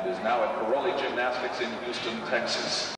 and is now at Caroli Gymnastics in Houston, Texas.